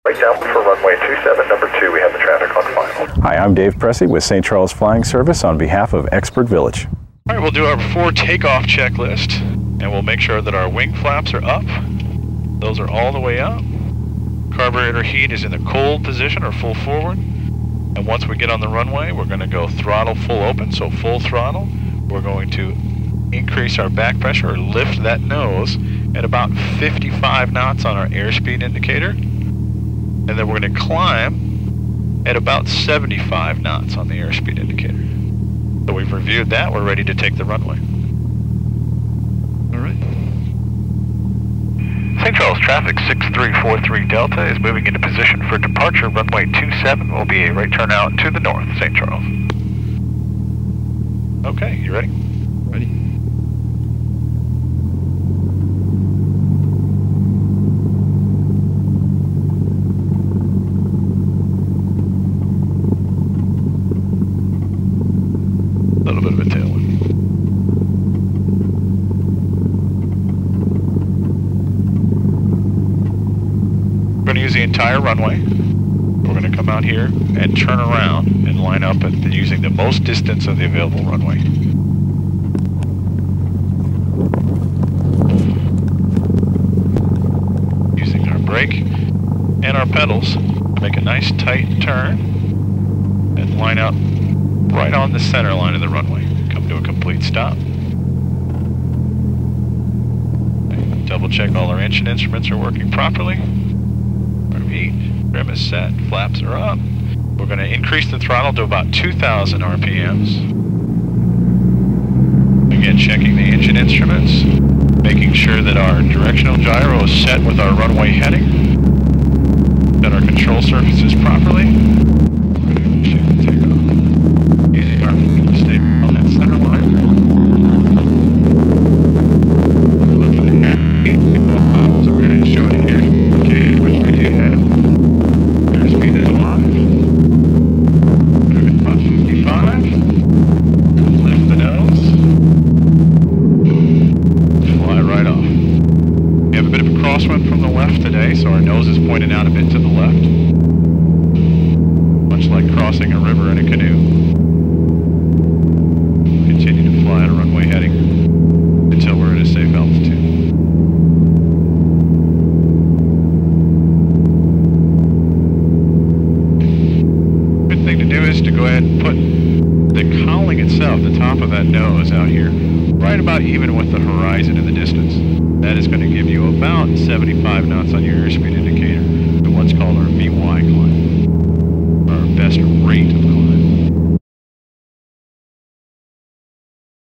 Right down for runway 27, number 2, we have the traffic on final. Hi, I'm Dave Pressy with St. Charles Flying Service on behalf of Expert Village. All right, we'll do our before takeoff checklist, and we'll make sure that our wing flaps are up. Those are all the way up. Carburetor heat is in the cold position or full forward. And once we get on the runway, we're going to go throttle full open, so full throttle. We're going to increase our back pressure or lift that nose at about 55 knots on our airspeed indicator. And then we're going to climb at about 75 knots on the airspeed indicator. So we've reviewed that, we're ready to take the runway. All right. St. Charles traffic 6343 Delta is moving into position for departure. Runway 27 will be a right turn out to the north, St. Charles. Okay, you ready? Ready. A little bit of a tailwind. We're going to use the entire runway. We're going to come out here and turn around and line up at using the most distance of the available runway. Using our brake and our pedals to make a nice tight turn and line up right on the center line of the runway. Come to a complete stop. Double check all our engine instruments are working properly. Heat, trim is set, flaps are up. We're going to increase the throttle to about 2,000 RPMs. Again, checking the engine instruments, making sure that our directional gyro is set with our runway heading, that our control surfaces properly. Using our feet to stay on that center line. So we're going to show it here. Okay, which we do have. Airspeed is alive. Moving about 55. Lift the nose. Fly right off. We have a bit of a crosswind from the left today, so our nose is pointed out a bit to the left. Much like crossing a river in a canoe. Continue to fly at a runway heading until we're at a safe altitude. Is to go ahead and put the cowling itself, the top of that nose out here, right about even with the horizon in the distance. That is going to give you about 75 knots on your airspeed indicator, the what's called